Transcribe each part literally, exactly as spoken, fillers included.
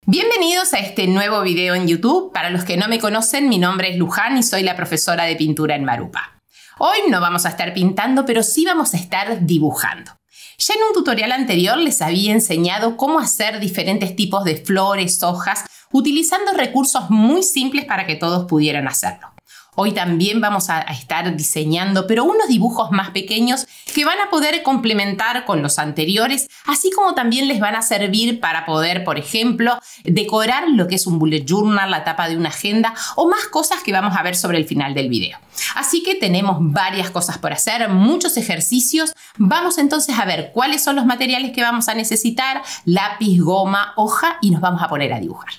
Bienvenidos a este nuevo video en YouTube. Para los que no me conocen, mi nombre es Luján y soy la profesora de pintura en Marupa. Hoy no vamos a estar pintando, pero sí vamos a estar dibujando. Ya en un tutorial anterior les había enseñado cómo hacer diferentes tipos de flores, hojas, utilizando recursos muy simples para que todos pudieran hacerlo. Hoy también vamos a estar diseñando, pero unos dibujos más pequeños que van a poder complementar con los anteriores, así como también les van a servir para poder, por ejemplo, decorar lo que es un bullet journal, la tapa de una agenda o más cosas que vamos a ver sobre el final del video. Así que tenemos varias cosas por hacer, muchos ejercicios. Vamos entonces a ver cuáles son los materiales que vamos a necesitar, lápiz, goma, hoja y nos vamos a poner a dibujar.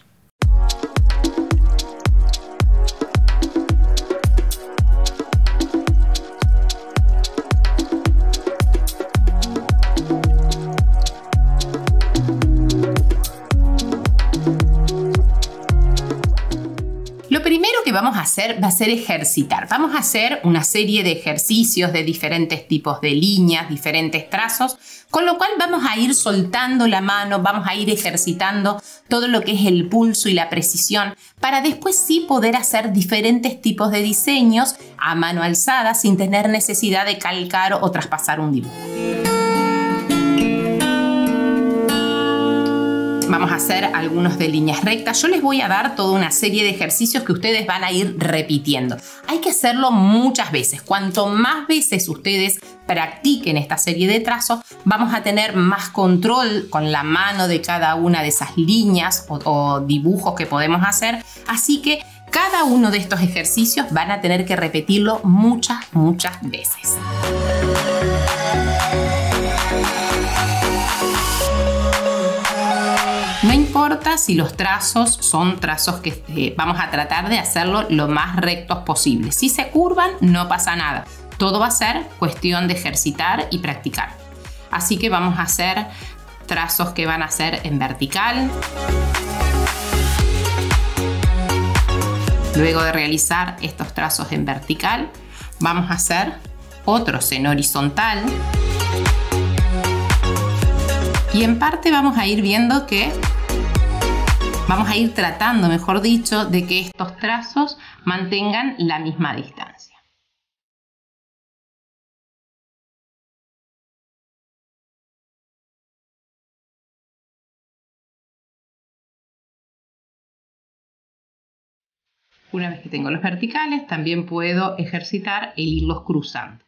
Lo primero que vamos a hacer va a ser ejercitar. Vamos a hacer una serie de ejercicios de diferentes tipos de líneas, diferentes trazos, con lo cual vamos a ir soltando la mano, vamos a ir ejercitando todo lo que es el pulso y la precisión para después sí poder hacer diferentes tipos de diseños a mano alzada sin tener necesidad de calcar o traspasar un dibujo. Vamos a hacer algunos de líneas rectas. Yo les voy a dar toda una serie de ejercicios que ustedes van a ir repitiendo. Hay que hacerlo muchas veces. Cuanto más veces ustedes practiquen esta serie de trazos, vamos a tener más control con la mano de cada una de esas líneas o, o dibujos que podemos hacer. Así que cada uno de estos ejercicios van a tener que repetirlo muchas, muchas veces. No importa si los trazos son trazos que eh, vamos a tratar de hacerlo lo más rectos posible. Si se curvan, no pasa nada. Todo va a ser cuestión de ejercitar y practicar. Así que vamos a hacer trazos que van a ser en vertical. Luego de realizar estos trazos en vertical, vamos a hacer otros en horizontal. Y en parte vamos a ir viendo que vamos a ir tratando, mejor dicho, de que estos trazos mantengan la misma distancia. Una vez que tengo los verticales, también puedo ejercitar el irlos cruzando.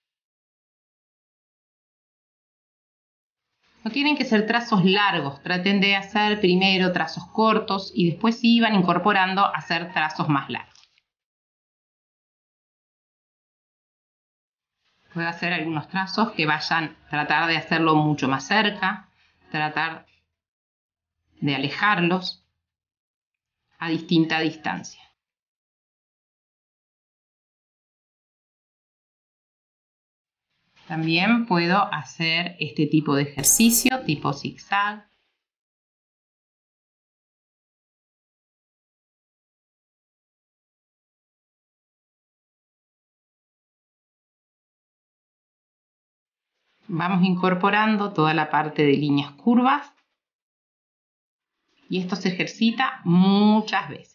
No tienen que ser trazos largos, traten de hacer primero trazos cortos y después sí van incorporando a hacer trazos más largos. Puedo hacer algunos trazos que vayan a tratar de hacerlo mucho más cerca, tratar de alejarlos a distinta distancia. También puedo hacer este tipo de ejercicio, tipo zigzag. Vamos incorporando toda la parte de líneas curvas y esto se ejercita muchas veces.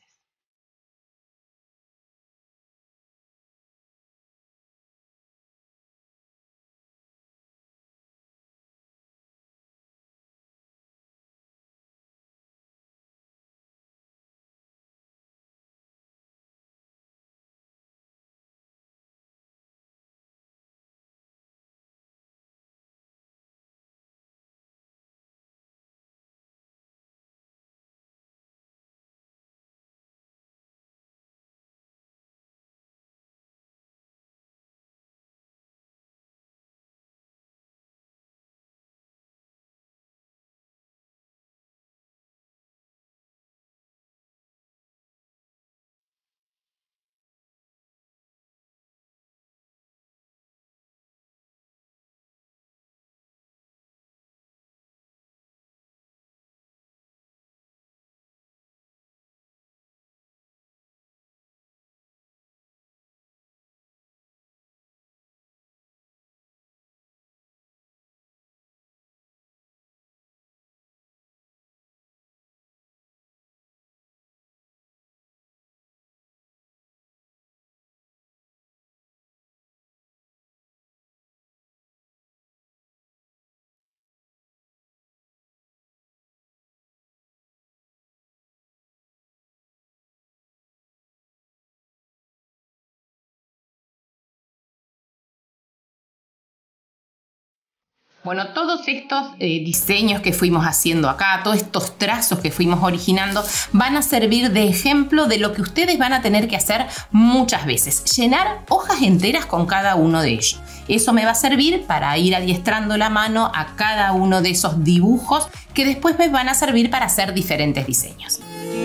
Bueno, todos estos eh, diseños que fuimos haciendo acá, todos estos trazos que fuimos originando, van a servir de ejemplo de lo que ustedes van a tener que hacer muchas veces. Llenar hojas enteras con cada uno de ellos. Eso me va a servir para ir adiestrando la mano a cada uno de esos dibujos que después me van a servir para hacer diferentes diseños.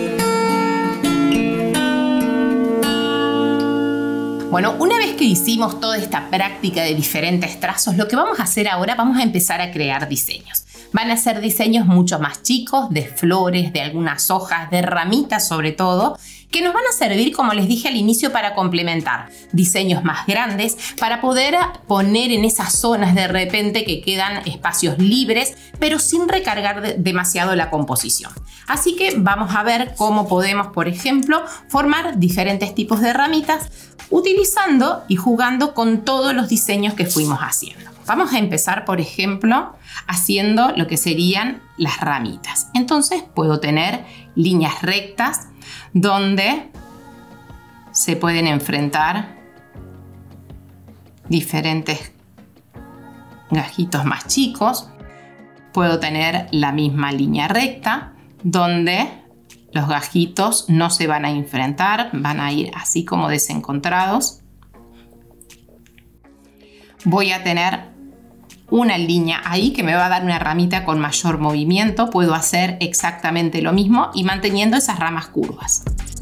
Bueno, una vez que hicimos toda esta práctica de diferentes trazos, lo que vamos a hacer ahora, vamos a empezar a crear diseños. Van a ser diseños mucho más chicos, de flores, de algunas hojas, de ramitas sobre todo, que nos van a servir, como les dije al inicio, para complementar diseños más grandes, para poder poner en esas zonas de repente que quedan espacios libres, pero sin recargar de- demasiado la composición. Así que vamos a ver cómo podemos, por ejemplo, formar diferentes tipos de ramitas utilizando y jugando con todos los diseños que fuimos haciendo. Vamos a empezar, por ejemplo, haciendo lo que serían las ramitas. Entonces puedo tener líneas rectas donde se pueden enfrentar diferentes gajitos más chicos. Puedo tener la misma línea recta donde los gajitos no se van a enfrentar, van a ir así como desencontrados. Voy a tener una línea ahí que me va a dar una ramita con mayor movimiento. Puedo hacer exactamente lo mismo y manteniendo esas ramas curvas.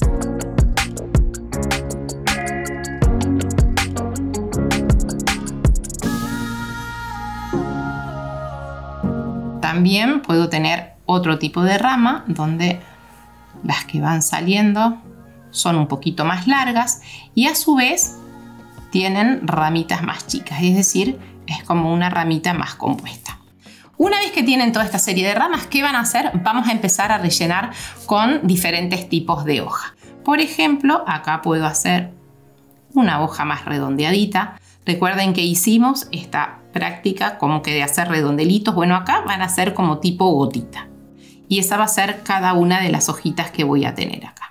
También puedo tener otro tipo de rama donde las que van saliendo son un poquito más largas y a su vez tienen ramitas más chicas, es decir, es como una ramita más compuesta. Una vez que tienen toda esta serie de ramas, ¿qué van a hacer? Vamos a empezar a rellenar con diferentes tipos de hoja. Por ejemplo, acá puedo hacer una hoja más redondeadita. Recuerden que hicimos esta práctica como que de hacer redondelitos. Bueno, acá van a ser como tipo gotita. Y esa va a ser cada una de las hojitas que voy a tener acá.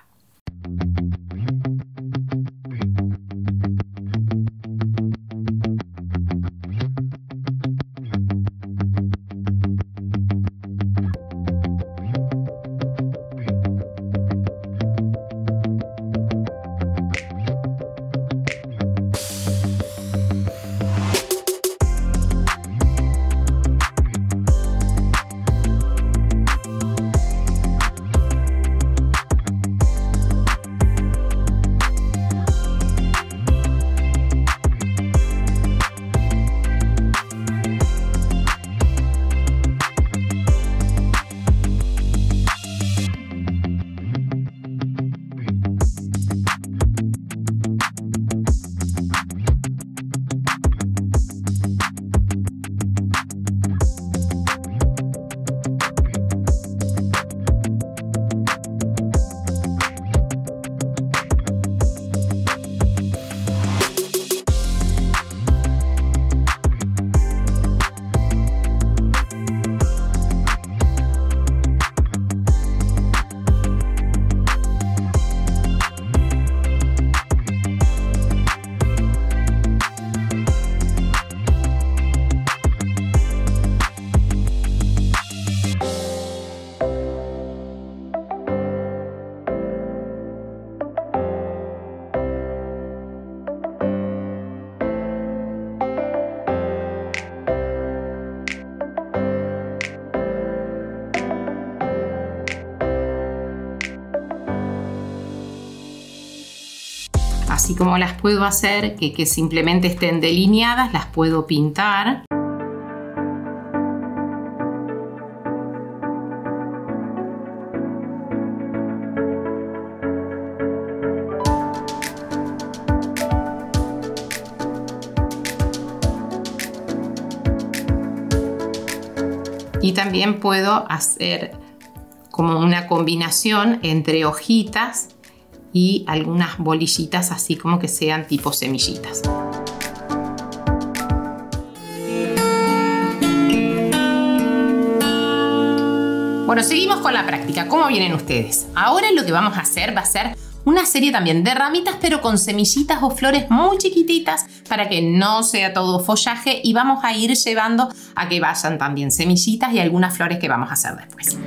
Así como las puedo hacer, que, que simplemente estén delineadas, las puedo pintar. Y también puedo hacer como una combinación entre hojitas y algunas bolillitas así como que sean tipo semillitas. Bueno, seguimos con la práctica. ¿Cómo vienen ustedes? Ahora lo que vamos a hacer va a ser una serie también de ramitas, pero con semillitas o flores muy chiquititas para que no sea todo follaje, y vamos a ir llevando a que vayan también semillitas y algunas flores que vamos a hacer después.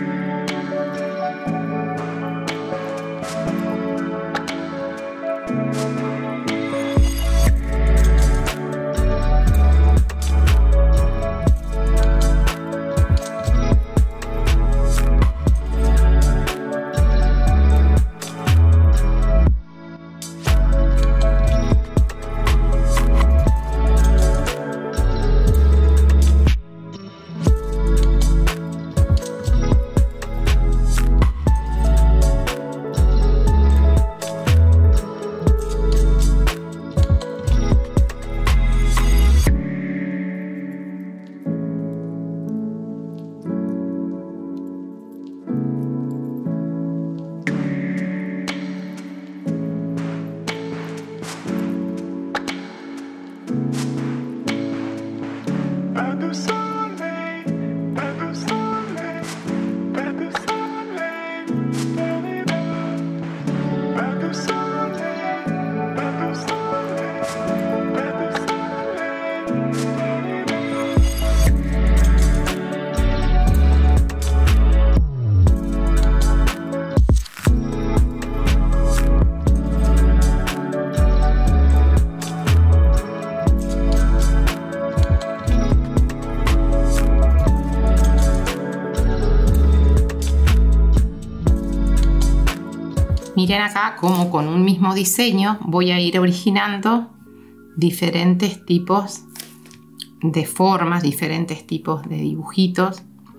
Miren acá cómo con un mismo diseño voy a ir originando diferentes tipos de formas, diferentes tipos de dibujitos,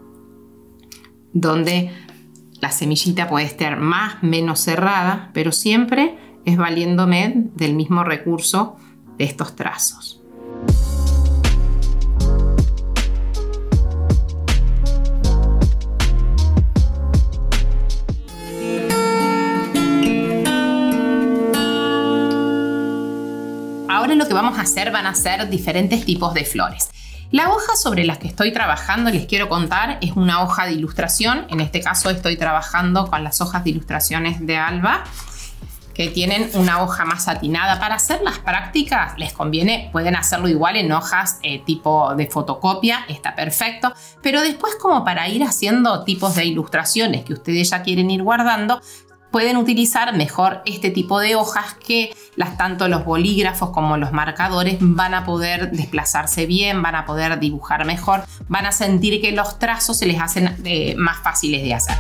donde la semillita puede estar más o menos cerrada, pero siempre es valiéndome del mismo recurso de estos trazos. Ahora lo que vamos a hacer van a ser diferentes tipos de flores. La hoja sobre la que estoy trabajando, les quiero contar, es una hoja de ilustración. En este caso estoy trabajando con las hojas de ilustraciones de Alba, que tienen una hoja más satinada. Para hacer las prácticas les conviene, pueden hacerlo igual en hojas eh, tipo de fotocopia, está perfecto. Pero después, como para ir haciendo tipos de ilustraciones que ustedes ya quieren ir guardando, pueden utilizar mejor este tipo de hojas, que las, tanto los bolígrafos como los marcadores van a poder desplazarse bien, van a poder dibujar mejor, van a sentir que los trazos se les hacen eh, más fáciles de hacer.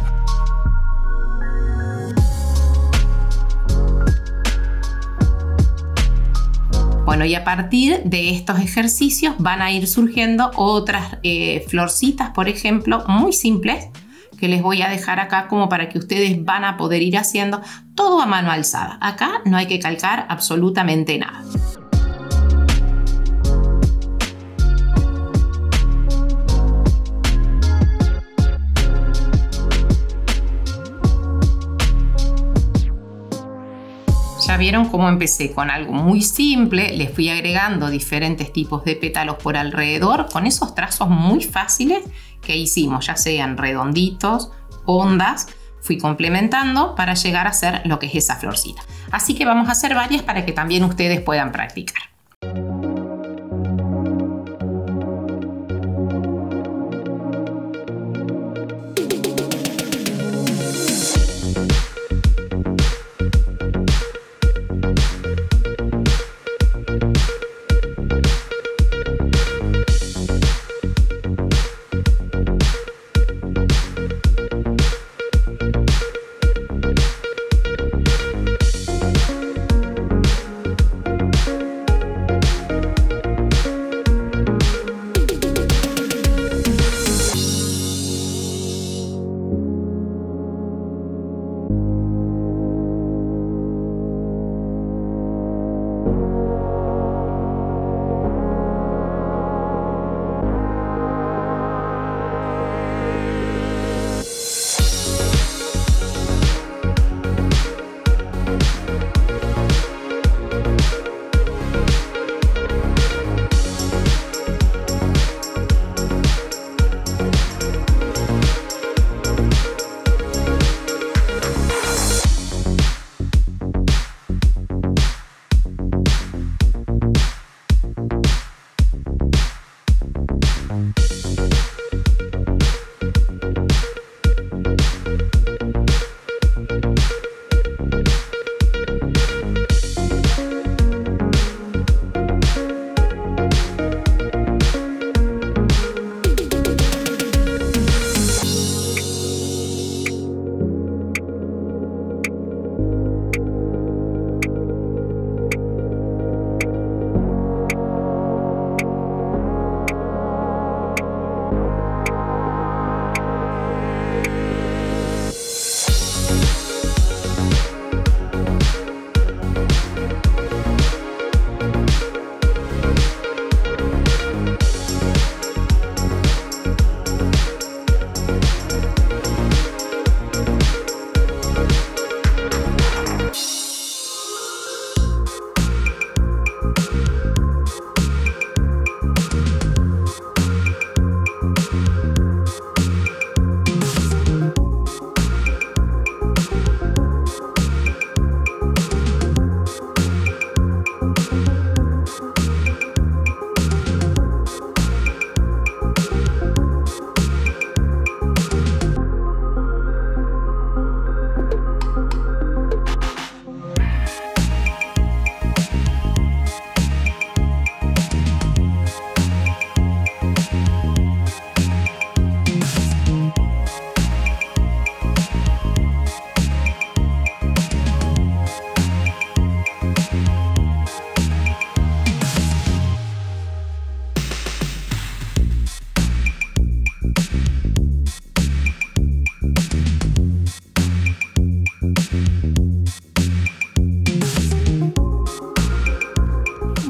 Bueno, y a partir de estos ejercicios van a ir surgiendo otras eh, florcitas, por ejemplo, muy simples, que les voy a dejar acá como para que ustedes van a poder ir haciendo todo a mano alzada. Acá no hay que calcar absolutamente nada. Ya vieron cómo empecé con algo muy simple, les fui agregando diferentes tipos de pétalos por alrededor con esos trazos muy fáciles que hicimos, ya sean redonditos, ondas, fui complementando para llegar a hacer lo que es esa florcita. Así que vamos a hacer varias para que también ustedes puedan practicar.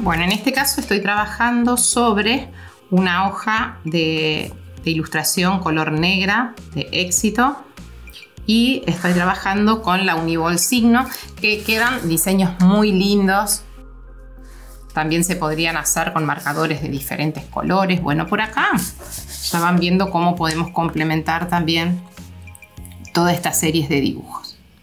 Bueno, en este caso estoy trabajando sobre una hoja de, de ilustración color negra de Éxito y estoy trabajando con la Uniball Signo, que quedan diseños muy lindos. También se podrían hacer con marcadores de diferentes colores. Bueno, por acá ya van viendo cómo podemos complementar también todas estas series de dibujos.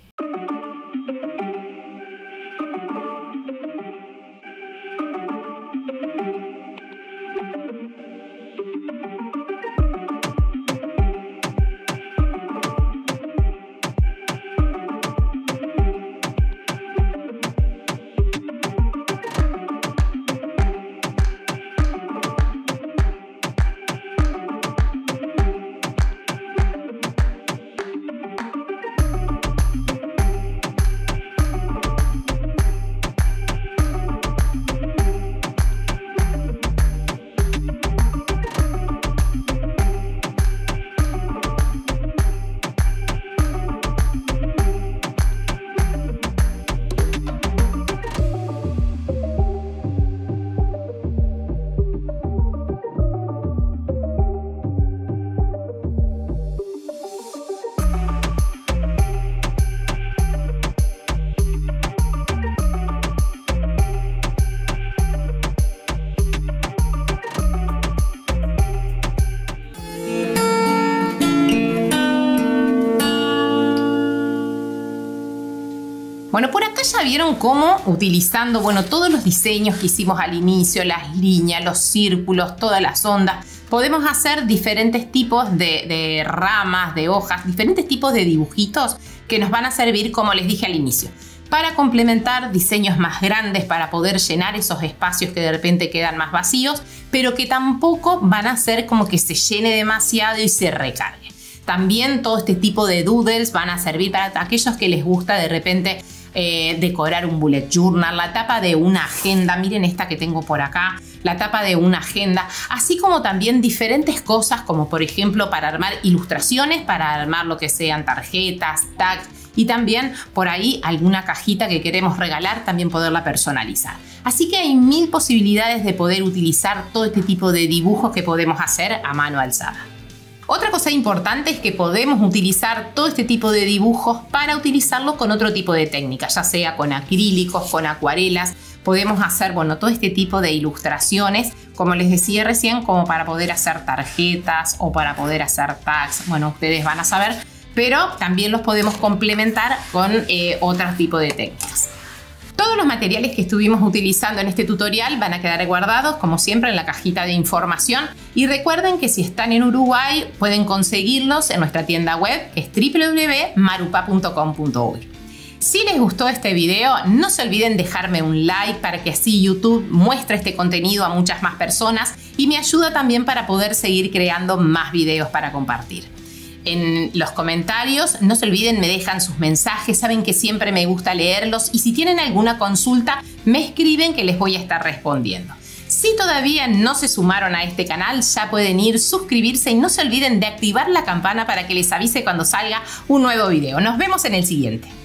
Bueno, por acá ya vieron cómo utilizando, bueno, todos los diseños que hicimos al inicio, las líneas, los círculos, todas las ondas, podemos hacer diferentes tipos de, de ramas, de hojas, diferentes tipos de dibujitos que nos van a servir, como les dije al inicio, para complementar diseños más grandes, para poder llenar esos espacios que de repente quedan más vacíos, pero que tampoco van a hacer como que se llene demasiado y se recargue. También todo este tipo de doodles van a servir para aquellos que les gusta de repente eh, decorar un bullet journal, la tapa de una agenda, miren esta que tengo por acá, la tapa de una agenda, así como también diferentes cosas como por ejemplo para armar ilustraciones, para armar lo que sean tarjetas, tags y también por ahí alguna cajita que queremos regalar, también poderla personalizar. Así que hay mil posibilidades de poder utilizar todo este tipo de dibujos que podemos hacer a mano alzada. Otra cosa importante es que podemos utilizar todo este tipo de dibujos para utilizarlo con otro tipo de técnicas, ya sea con acrílicos, con acuarelas. Podemos hacer, bueno, todo este tipo de ilustraciones, como les decía recién, como para poder hacer tarjetas o para poder hacer tags. Bueno, ustedes van a saber, pero también los podemos complementar con eh, otro tipo de técnicas. Todos los materiales que estuvimos utilizando en este tutorial van a quedar guardados, como siempre, en la cajita de información. Y recuerden que si están en Uruguay, pueden conseguirlos en nuestra tienda web, que es w w w punto marupa punto com punto uy. Si les gustó este video, no se olviden dejarme un like para que así YouTube muestre este contenido a muchas más personas y me ayuda también para poder seguir creando más videos para compartir. En los comentarios no se olviden, me dejan sus mensajes, saben que siempre me gusta leerlos y si tienen alguna consulta me escriben que les voy a estar respondiendo. Si todavía no se sumaron a este canal, ya pueden ir, suscribirse y no se olviden de activar la campana para que les avise cuando salga un nuevo video. Nos vemos en el siguiente.